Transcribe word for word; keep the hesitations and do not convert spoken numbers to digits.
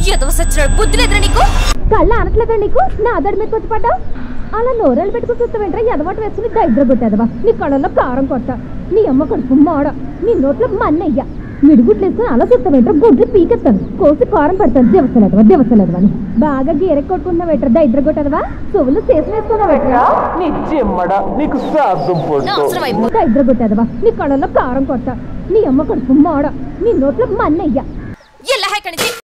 ఏదో సచ్చినాడు బుద్ధి లేదురా నీకు కళ్ళ అనట్లేదా నీకు నా అదడి మీద వచ్చి పడ్డావు అలా నోరేళ్ళు పెట్టుకుని చూస్తావేంట్రా ఎదవాటు వేసుకుని దరిద్ర కొట్టేదవా నీ కళ్ళల్లో కారం కొట్ట నీ అమ్మ కడుపు మాడ నీ నోట్లో మన్నయ్య విడిగుడ్లు వేసుకుని అలా చూస్తావేంట్రా గుడ్లు పీకెత్తాను కోసి కారం పెడతాను దివసలేదవా దివసలేదవా అని బాగా గీరె కొట్టుకున్న వెట్రా దరిద్ర కొట్టేదవా చెవులు చేసి వేసుకున్నా వెట్రా దరిద్ర కొట్టేదవా నీ కళ్ళల్లో కారం కొట్ట నీ అమ్మ కడుపు మాడ నీ నోట్లో మన్నయ్య ఎలా హైకనిచ్చి